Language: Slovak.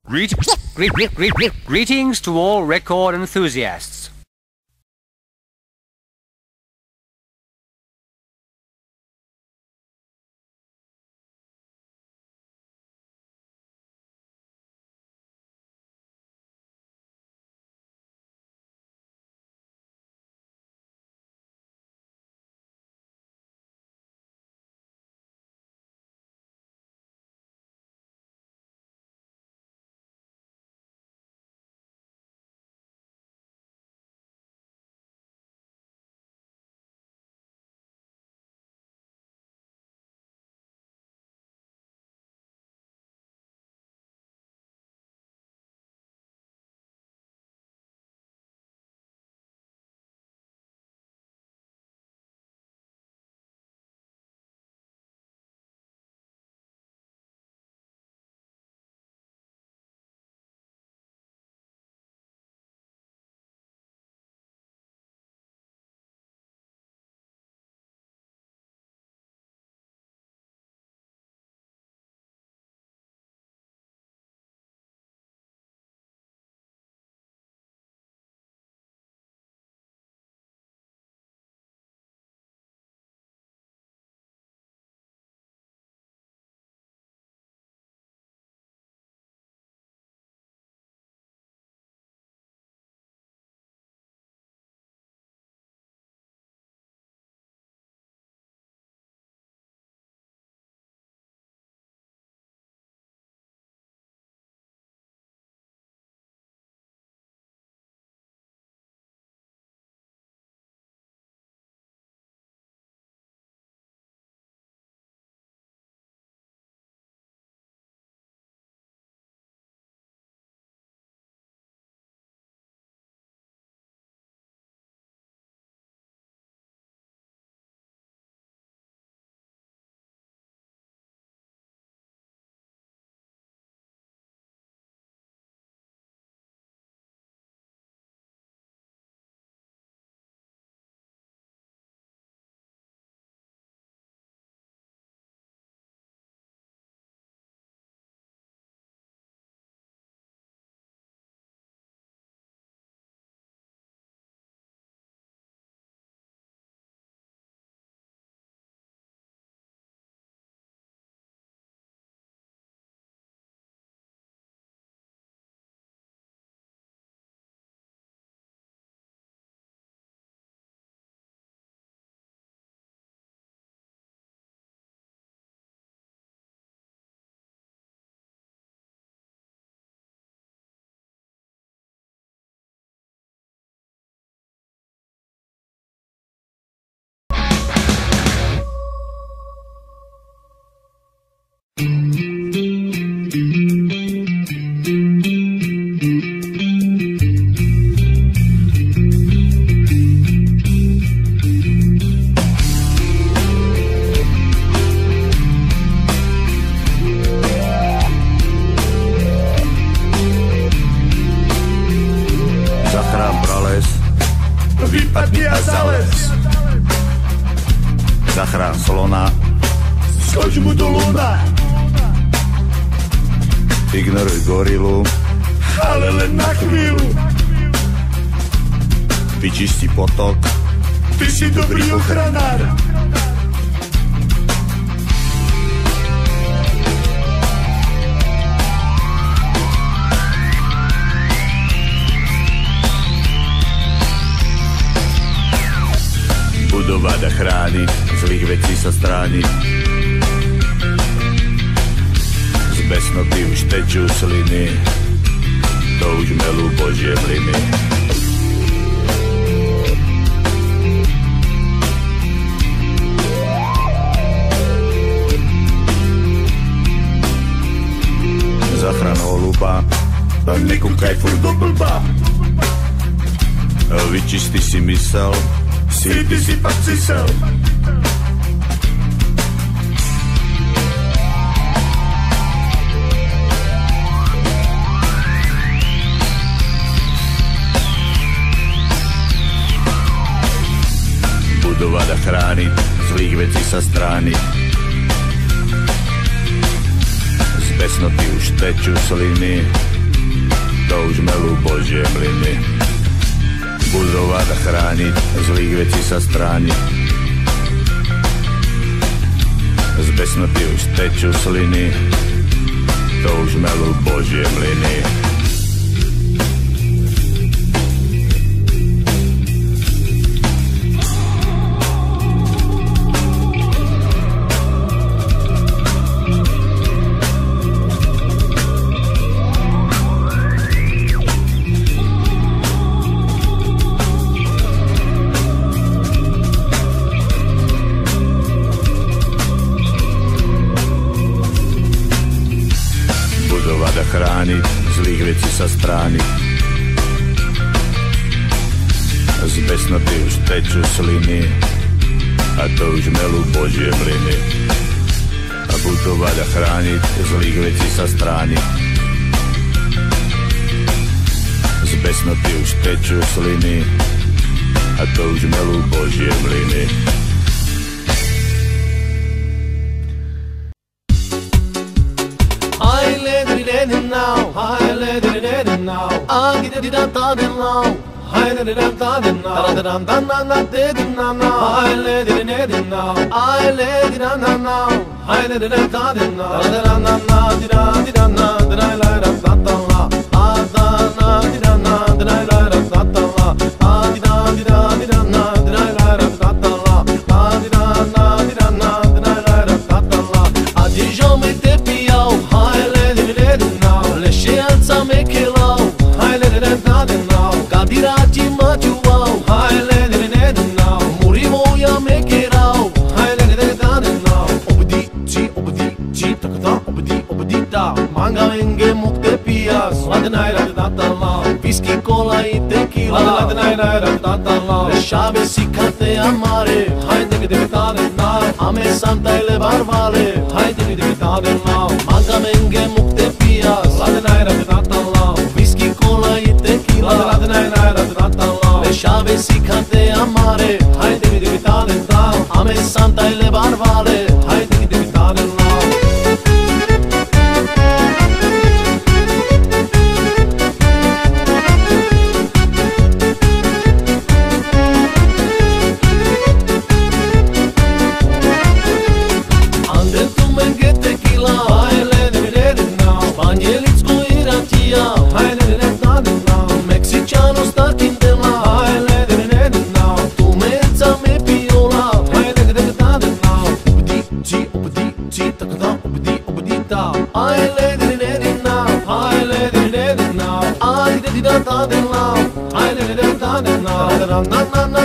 Greetings to all record enthusiasts. Vypadni a zalez. Zachrán slona. Skoč mu do luna. Ignoruj gorilu. Ale len na chvíľu. Vyčisti potok. Ty si dobrý ochranár. Budovať a chrániť, zlých vecí sa strániť. Z besnoty už tečú sliny, to už melú Božie mlyny. Zachrán holuba, tak nekúkaj furt do blba. Vyčisti si mysel, ty si pak cysel. Budovať a chrániť, zlých vecí sa strániť. Z besnoty už tečú sliny, to už melú Božie mlyny. Budovať a chrániť, zlých vecí sa strániť. Z besnoty už tečú sliny, to už melú Božie mlyny. Chrániť, zlých vecí sa strániť. Z besnoty už tečú sliny, a to už melú Božie mlyny. A budovať a chrániť, zlých vecí sa strániť. Z besnoty už tečú sliny, a to už melú Božie mlyny. Now, I let it now. I get it out now. I let it out now. I let it now. I let it out now. I let it out Whisky, cola y tequila Le șabe si carte amare Hai de tare na Ame santa y le barbale Hai de tare na Manga menge mukte pias Whisky, cola y tequila Le șabe si carte amare Hai de tare na Ame santa y le barbale Hai de tare na na